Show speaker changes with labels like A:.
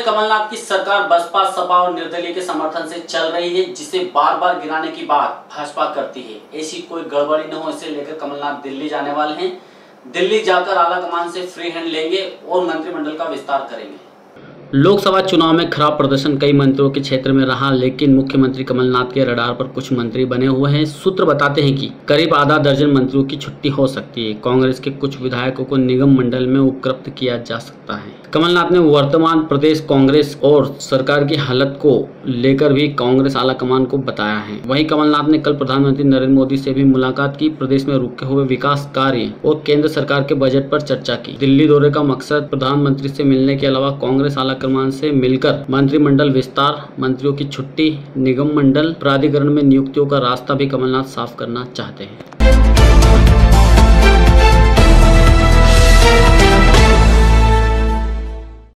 A: कमलनाथ की सरकार बसपा, सपा और निर्दलीय के समर्थन से चल रही है, जिसे बार बार गिराने की बात भाजपा करती है। ऐसी कोई गड़बड़ी न हो, इसे लेकर कमलनाथ दिल्ली जाने वाले हैं। दिल्ली जाकर आला कमान से फ्री हैंड लेंगे और मंत्रिमंडल का विस्तार करेंगे। लोकसभा चुनाव में खराब प्रदर्शन कई मंत्रियों के क्षेत्र में रहा, लेकिन मुख्यमंत्री कमलनाथ के रडार पर कुछ मंत्री बने हुए हैं। सूत्र बताते हैं कि करीब आधा दर्जन मंत्रियों की छुट्टी हो सकती है। कांग्रेस के कुछ विधायकों को निगम मंडल में उपकृत किया जा सकता है। कमलनाथ ने वर्तमान प्रदेश कांग्रेस और सरकार की हालत को लेकर भी कांग्रेस आलाकमान को बताया है। वहीं कमलनाथ ने कल प्रधानमंत्री नरेंद्र मोदी से भी मुलाकात की, प्रदेश में रुके हुए विकास कार्य और केंद्र सरकार के बजट पर चर्चा की। दिल्ली दौरे का मकसद प्रधानमंत्री से मिलने के अलावा कांग्रेस आलाकमान से मिलकर मंत्रिमंडल विस्तार, मंत्रियों की छुट्टी, निगम मंडल प्राधिकरण में नियुक्तियों का रास्ता भी कमलनाथ साफ करना चाहते हैं।